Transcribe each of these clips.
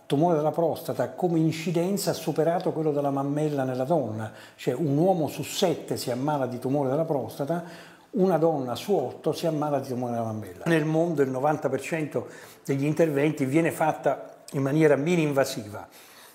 tumore della prostata come incidenza ha superato quello della mammella nella donna, cioè un uomo su 7 si ammala di tumore della prostata, una donna su 8 si ammala di tumore della mammella. Nel mondo il 90% degli interventi viene fatta in maniera mini-invasiva,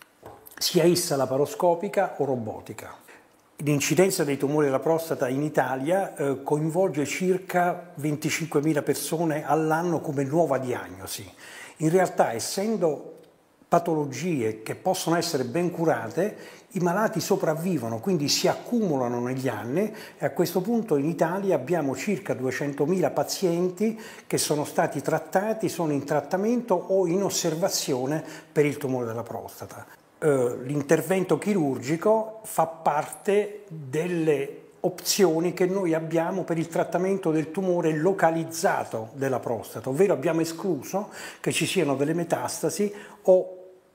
sia essa laparoscopica o robotica. L'incidenza dei tumori della prostata in Italia coinvolge circa 25.000 persone all'anno come nuova diagnosi. In realtà, essendo patologie che possono essere ben curate, i malati sopravvivono, quindi si accumulano negli anni e a questo punto in Italia abbiamo circa 200.000 pazienti che sono stati trattati, sono in trattamento o in osservazione per il tumore della prostata. L'intervento chirurgico fa parte delle opzioni che noi abbiamo per il trattamento del tumore localizzato della prostata, ovvero abbiamo escluso che ci siano delle metastasi o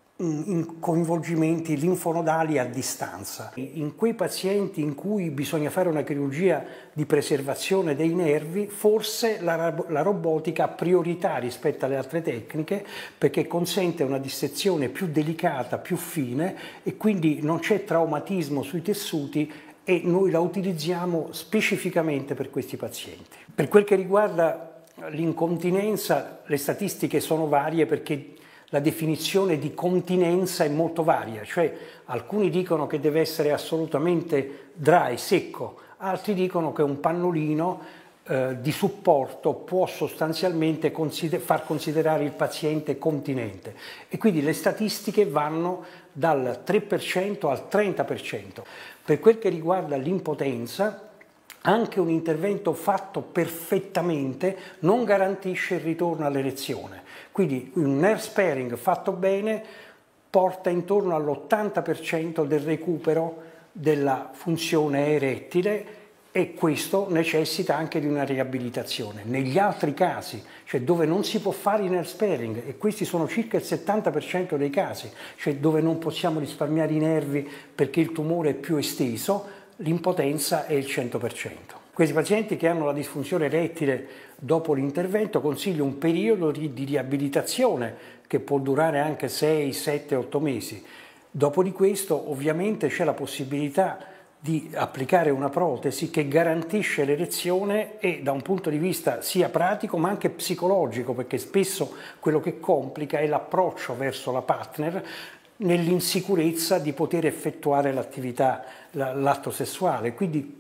coinvolgimenti linfonodali a distanza. In quei pazienti in cui bisogna fare una chirurgia di preservazione dei nervi, forse la robotica ha priorità rispetto alle altre tecniche perché consente una dissezione più delicata, più fine e quindi non c'è traumatismo sui tessuti e noi la utilizziamo specificamente per questi pazienti. Per quel che riguarda l'incontinenza, le statistiche sono varie perché la definizione di continenza è molto varia, cioè alcuni dicono che deve essere assolutamente dry, secco, altri dicono che un pannolino di supporto può sostanzialmente far considerare il paziente continente e quindi le statistiche vanno dal 3% al 30%. Per quel che riguarda l'impotenza, anche un intervento fatto perfettamente non garantisce il ritorno all'erezione. Quindi un nerve sparing fatto bene porta intorno all'80% del recupero della funzione erettile e questo necessita anche di una riabilitazione. Negli altri casi, cioè dove non si può fare il nerve sparing, e questi sono circa il 70% dei casi, cioè dove non possiamo risparmiare i nervi perché il tumore è più esteso, l'impotenza è il 100%. Questi pazienti che hanno la disfunzione erettile dopo l'intervento consiglio un periodo di riabilitazione che può durare anche 6, 7, 8 mesi. Dopo di questo ovviamente c'è la possibilità di applicare una protesi che garantisce l'erezione e da un punto di vista sia pratico ma anche psicologico, perché spesso quello che complica è l'approccio verso la partner nell'insicurezza di poter effettuare l'attività, l'atto sessuale. Quindi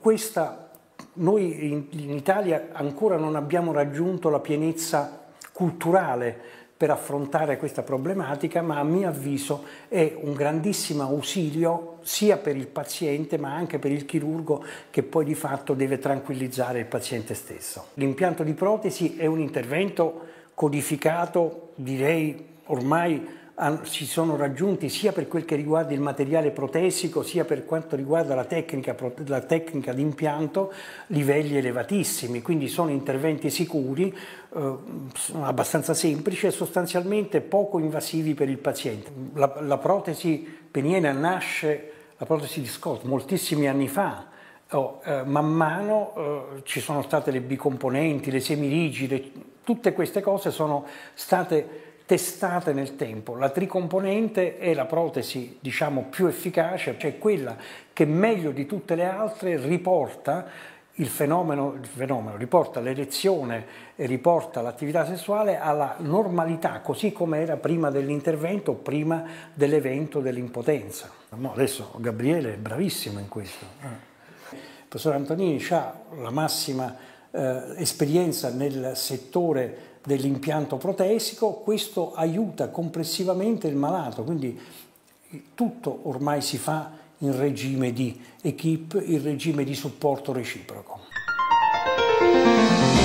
noi in Italia ancora non abbiamo raggiunto la pienezza culturale per affrontare questa problematica, ma a mio avviso è un grandissimo ausilio sia per il paziente ma anche per il chirurgo che poi di fatto deve tranquillizzare il paziente stesso. L'impianto di protesi è un intervento codificato, direi ormai si sono raggiunti sia per quel che riguarda il materiale protesico sia per quanto riguarda la tecnica di impianto livelli elevatissimi, quindi sono interventi sicuri, abbastanza semplici e sostanzialmente poco invasivi per il paziente. La protesi peniana nasce, la protesi di Scott, moltissimi anni fa. Man mano ci sono state le bicomponenti, le semirigide, tutte queste cose sono state testate nel tempo. La tricomponente è la protesi, diciamo, più efficace, cioè quella che meglio di tutte le altre riporta il fenomeno riporta l'erezione e riporta l'attività sessuale alla normalità, così come era prima dell'intervento, prima dell'evento dell'impotenza. Adesso Gabriele è bravissimo in questo. Il professor Antonini ha la massima esperienza nel settore dell'impianto protesico, questo aiuta complessivamente il malato, quindi tutto ormai si fa in regime di equip, in regime di supporto reciproco.